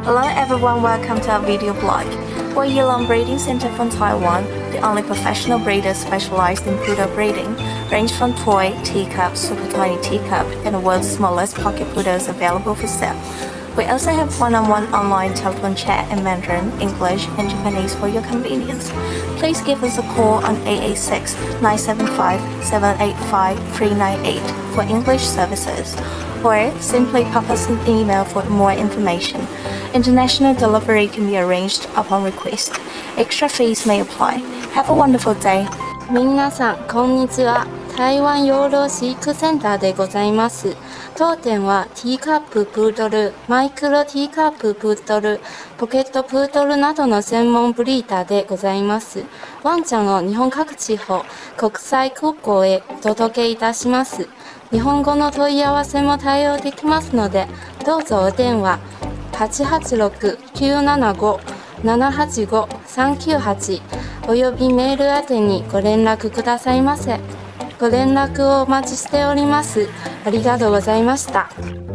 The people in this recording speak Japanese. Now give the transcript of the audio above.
Hello everyone, welcome to our video blog. We're Yulong Breeding Center from Taiwan, the only professional breeder specialized in poodle breeding, range from toy, teacup, super tiny teacup, and the world's smallest pocket poodles available for sale. We also have one-on-one online telephone chat in Mandarin, English, and Japanese for your convenience. Please give us a call on 886-975-785-398 for English services, or simply pop us an email for more information. International delivery can be arranged upon request. Extra fees may apply. Have a wonderful day. 皆さんこんにちは。台湾養老飼育センターでございます。当店はティーカッププードル、マイクロティーカッププードル、ポケットプードルなどの専門ブリーダーでございます。ワンちゃんを日本各地方、国際空港へお届けいたします。日本語の問い合わせも対応できますので、どうぞお電話 886-975-785-398 およびメール宛てにご連絡くださいませ。ご連絡をお待ちしております。ありがとうございました。